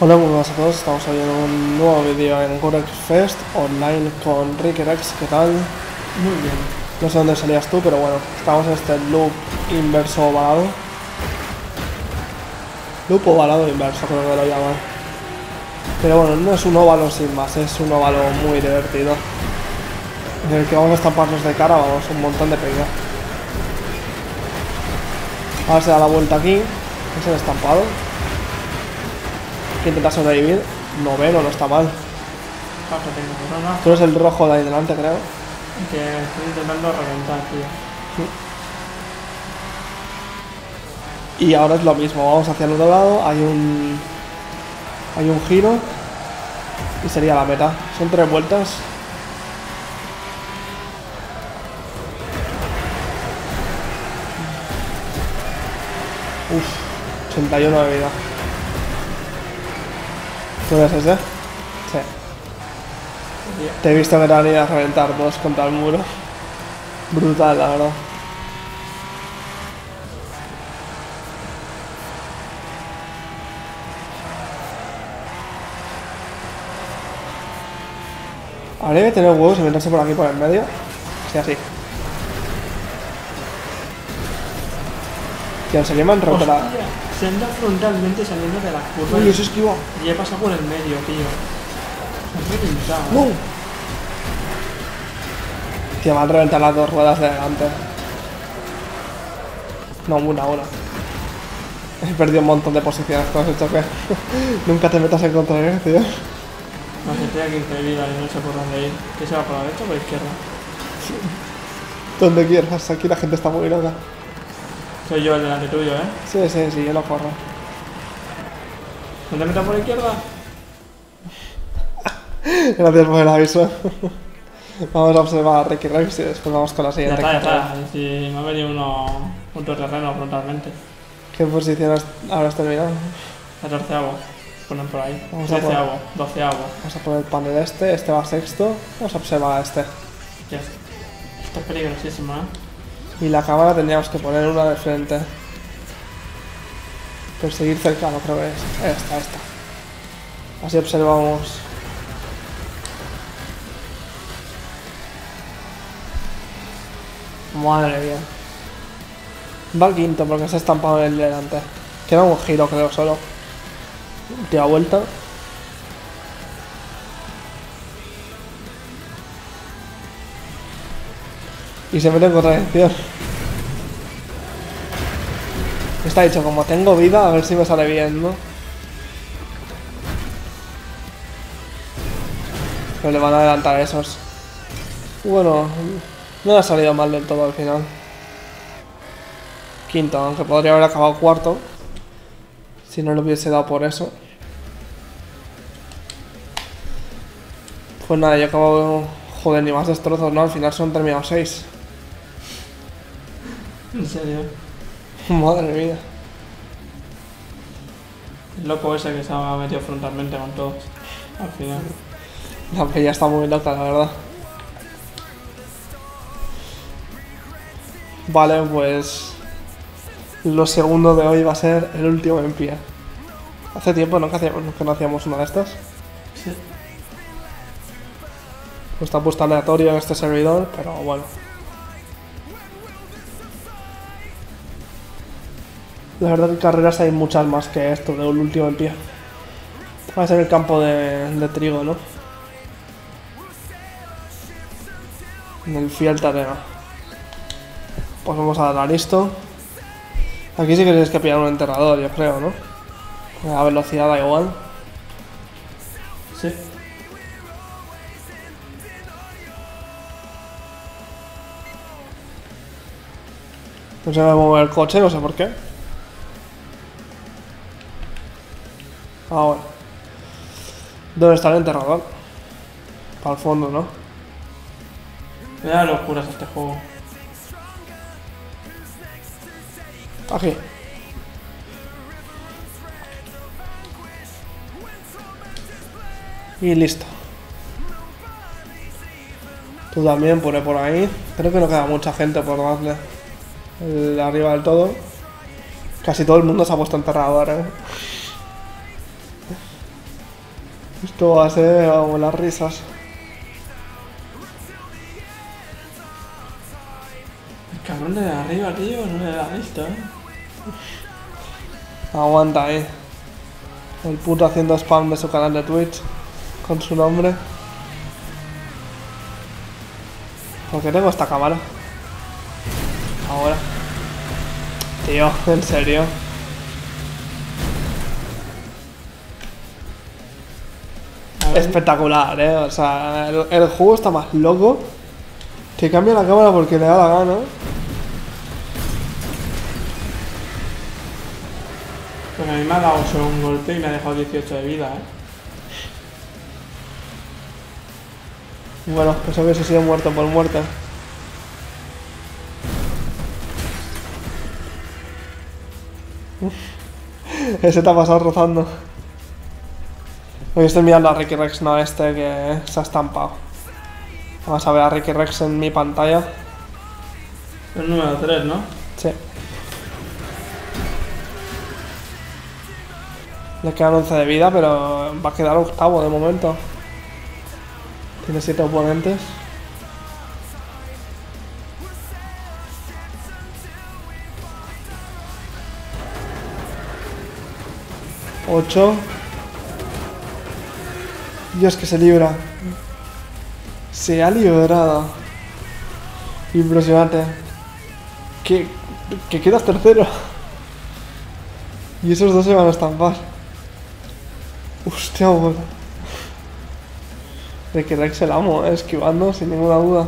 Hola, muy buenas a todos, estamos hoy en un nuevo vídeo en Gorex Fest online con Rickerex. ¿Qué tal? Muy bien. No sé dónde salías tú, pero bueno, estamos en este loop inverso ovalado. Loop ovalado inverso, creo que lo llaman. Pero bueno, no es un óvalo sin más, es un óvalo muy divertido. En el que vamos a estamparnos de cara, vamos, un montón de peña. Ahora se da la vuelta aquí, es el estampado. Que intenta sobrevivir, noveno, no está mal. Paso tengo corona. Tú eres el rojo de ahí delante, creo. Que estoy intentando reventar, tío. Y ahora es lo mismo, vamos hacia el otro lado, hay un giro y sería la meta. Son 3 vueltas. Uff, 81 de vida. ¿Tú eres ese? Sí. Te he visto que te van a ir a reventar dos contra el muro. Brutal, la verdad. Habría que tener huevos y meterse por aquí por el medio. Sí, así. Tío, en serio me han roto la... Hostia, se anda frontalmente saliendo de la curva. Uy, eso esquiva. Y he pasado por el medio, tío. Se ha reventado. ¡No! Tío, me han reventado las dos ruedas de delante. No, una. He perdido un montón de posiciones con ese choque. Nunca te metas en contra de él, tío. No sé, estoy aquí en vida y no sé por dónde ir. ¿Qué se va por la derecha o por la izquierda? Donde quieras, aquí la gente está muy loca. Soy yo el delante tuyo, ¿eh? Sí, yo lo corro. ¿No te metas por la izquierda? Gracias por el aviso. Vamos a observar a Ricky Rex y después vamos con la Ya siguiente está, ya carrera. está. Si me ha venido un terreno frontalmente. ¿Qué posición has terminado? 14avo. Ponen por ahí. Vamos a 13avo. 12avo. Vamos a poner el panel este va sexto. Vamos a observar a este. Ya está. Esto es peligrosísimo, ¿eh? Y la cámara tendríamos que poner una de frente. Perseguir cercano, creo que es. Esta. Así observamos. Madre mía. Va al quinto porque se ha estampado en el delante. Queda un giro, creo, solo. Última vuelta. Y se mete en contradicción. Está dicho, como tengo vida, a ver si me sale bien, ¿no? Pero le van a adelantar esos. Bueno, no ha salido mal del todo al final. Quinto, aunque podría haber acabado cuarto. Si no lo hubiese dado por eso. Pues nada, yo acabo... Joder, ni más destrozos, ¿no? Al final son terminados 6. En serio. Madre mía. El loco ese que se ha metido frontalmente con todos. Al final. La peña está muy loca, la verdad. Vale, pues... Lo segundo de hoy va a ser el último en pie. Hace tiempo ¿no? que no hacíamos una de estas. Sí. Pues está puesto aleatorio en este servidor, pero bueno. La verdad que carreras hay muchas más que esto de un último en pie. Va a ser el campo de trigo, ¿no? En el Field Arena. Pues vamos a dar a listo. Aquí sí que tienes que pillar un enterrador, yo creo, ¿no? La velocidad da igual. Sí. No se me va a mover el coche, no sé por qué. Ahora. ¿Dónde está el enterrador? Para el fondo, ¿no? Me da locuras este juego. Aquí. Y listo. Tú también pone por ahí. Creo que no queda mucha gente por darle. El de arriba del todo. Casi todo el mundo se ha puesto enterrador, ¿eh? Esto va a ser como las risas. El cabrón de arriba, tío, no le da visto, Aguanta ahí. El puto haciendo spam de su canal de Twitch. Con su nombre. ¿Por qué tengo esta cámara? Ahora. Tío, en serio. Espectacular, o sea, el juego está más loco. Que cambia la cámara porque le da la gana. Pues a mí me ha dado solo un golpe y me ha dejado 18 de vida, Bueno, pues hubiese sido muerto por muerte. Ese te ha pasado rozando. Hoy estoy mirando a Ricky Rex, no este que se ha estampado. Vamos a ver a Ricky Rex en mi pantalla. El número 3, ¿no? Sí. Le quedan 11 de vida, pero va a quedar octavo de momento. Tiene 7 oponentes. Ocho. Dios, que se libra. Se ha librado. Impresionante. Que quedas tercero. Y esos dos se van a estampar. Hostia, bueno. De que Rex el amo, esquivando sin ninguna duda.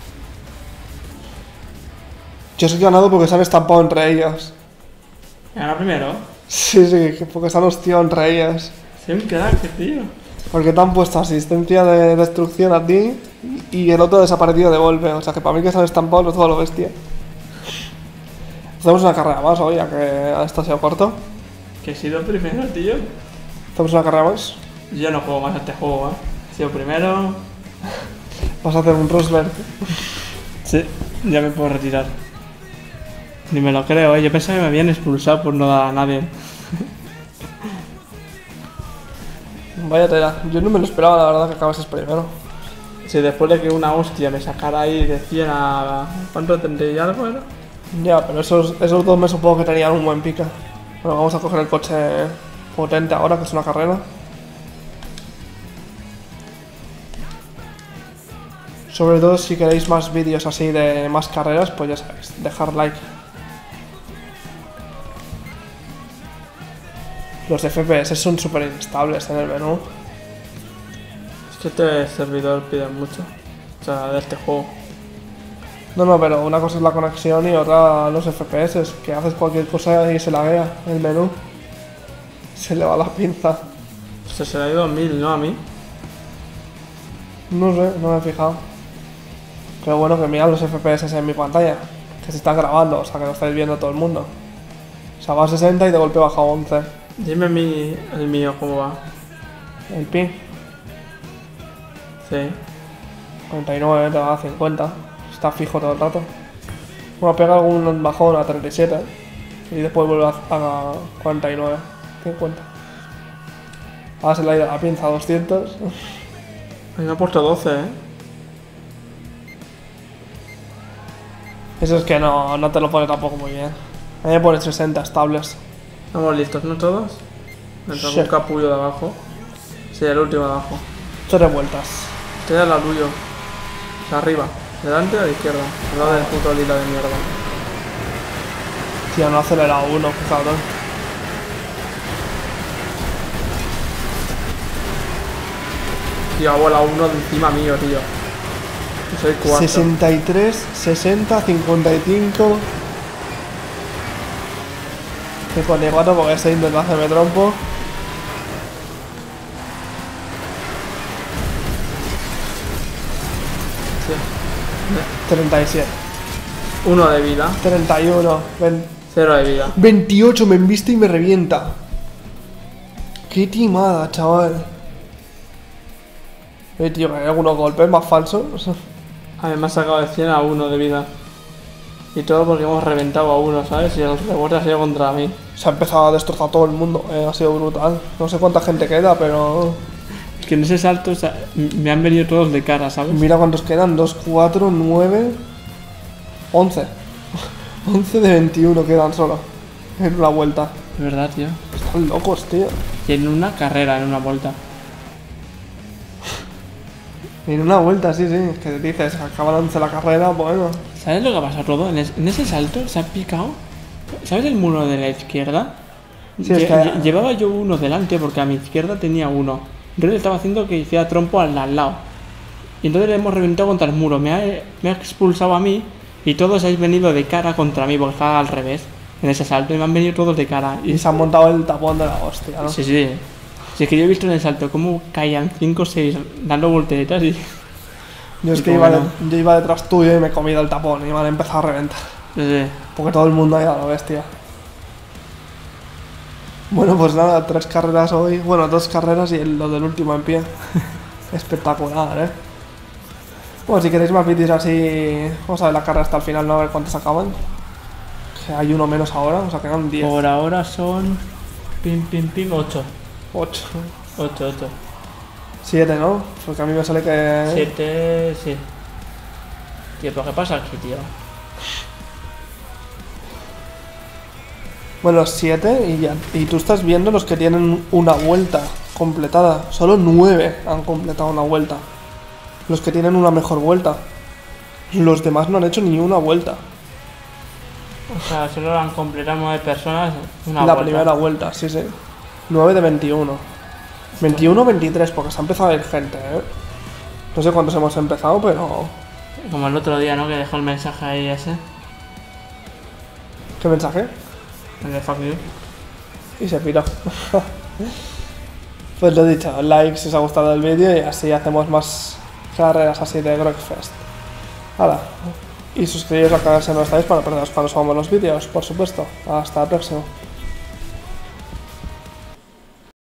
Yo soy ganado porque se han estampado entre ellos. ¿Gana primero? Sí, porque se han hostiado entre ellas. Sí, un crack, tío. Porque te han puesto asistencia de destrucción a ti y el otro ha desaparecido de golpe. O sea que para mí que se han estampado los dos a lo bestia. Hacemos una carrera más hoy, ya que esto ha sido corto. Que he sido primero, tío. Hacemos una carrera más. Yo no juego más a este juego, He sido primero. Vas a hacer un Rosberg. Sí, ya me puedo retirar. Ni me lo creo, Yo pensaba que me habían expulsado por no dar a nadie. Vaya tela. Yo no me lo esperaba, la verdad, que acabases primero. Sí, después de que una hostia me sacara ahí de 100 a... ¿Cuánto tendré y algo era? Ya, pero esos dos me supongo que tenían un buen pica. Bueno, vamos a coger el coche potente ahora, que es una carrera. Sobre todo si queréis más vídeos así de más carreras, pues ya sabéis, dejar like. Los FPS son súper inestables en el menú. Es que este servidor pide mucho. O sea, de este juego. No, pero una cosa es la conexión y otra los FPS, que haces cualquier cosa y se laguea el menú. Se le va la pinza. Pues se le ha ido a 1000, ¿no? A mí. No sé, no me he fijado. Pero bueno, que mirad los FPS en mi pantalla, que se están grabando, o sea que lo estáis viendo todo el mundo. O sea, va a 60 y de golpe baja a 11. Dime el mío cómo va. El ping, Sí. 49, te va a 50. Está fijo todo el rato. Bueno, pega algún bajón a 37 y después vuelve a 49, 50. Ahora se le ha ido la pinza a 200. A mí me ha puesto 12, Eso es que no te lo pone tampoco muy bien. A mí me pone 60 estables. Estamos listos, ¿no todos? Me entra un capullo de abajo. Sí, el último de abajo. 3 vueltas. Estoy al lado tuyo. O sea, arriba. ¿Delante o a la izquierda? Al lado del puto lila de mierda. Tío, no ha acelerado uno, qué cabrón. Tío, ha volado uno de encima mío, tío. Y soy 4. 63, 60, 55. 54 porque estoy intentando hacerme trompo. Sí. 37. 1 de vida. 31. 0 de vida. 28, me embiste y me revienta. Qué timada, chaval. Tío, que hay algunos golpes más falsos. A mí me ha sacado de 100 a 1 de vida. Y todo porque hemos reventado a uno, ¿sabes? Y el rebote ha sido contra mí. Se ha empezado a destrozar todo el mundo, ha sido brutal. No sé cuánta gente queda, pero... que en ese salto o sea, me han venido todos de cara, ¿sabes? Mira cuántos quedan. 2, 4, 9, 11. 11 de 21 quedan solo. En una vuelta. De verdad, tío. Están locos, tío. Y en una carrera, en una vuelta. En una vuelta, sí, sí. Es que dices, acaban la carrera, bueno. ¿Sabes lo que ha pasado, Rodo? En ese salto se ha picado. ¿Sabes el muro de la izquierda? Sí, es que... Llevaba yo uno delante porque a mi izquierda tenía uno. Entonces estaba haciendo que hiciera trompo al lado. Y entonces le hemos reventado contra el muro. Me ha expulsado a mí y todos habéis venido de cara contra mí porque estaba al revés. En ese salto y me han venido todos de cara. Y se han montado el tapón de la hostia, ¿no? Sí, sí. Si es que yo he visto en el salto cómo caían 5 o 6 dando volteretas y... Yo es y que bueno. yo iba detrás tuyo y me he comido el tapón y me han empezado a reventar. Sí. Porque todo el mundo ha ido a la bestia. Bueno, pues nada, 3 carreras hoy. Bueno, 2 carreras y lo del último en pie. Espectacular, ¿eh? Bueno, si queréis más vídeos así... Vamos a ver la carrera hasta el final, ¿no? A ver cuántos acaban. Que hay uno menos ahora, o sea, quedan 10. Por ahora son... Pim, 8. 8. 8. 7, ¿no? Porque a mí me sale que... 7, sí. Tío, ¿pero qué pasa aquí, tío? Bueno, 7 y ya. Y tú estás viendo los que tienen una vuelta completada. Solo 9 han completado una vuelta. Los que tienen una mejor vuelta. Los demás no han hecho ni una vuelta. O sea, solo han completado 9 personas una La vuelta. primera vuelta, sí, sí. 9 de 21. 21 23, porque se ha empezado a ir gente, ¿eh? No sé cuántos hemos empezado, pero... Como el otro día, ¿no? Que dejó el mensaje ahí ese. ¿Qué mensaje? El de fuck you. Y se piró. Pues lo dicho, like si os ha gustado el vídeo y así hacemos más carreras así de Grokfest. Hala. Y suscribiros al canal si no estáis para perderos cuando subamos los vídeos, por supuesto. Hasta la próxima.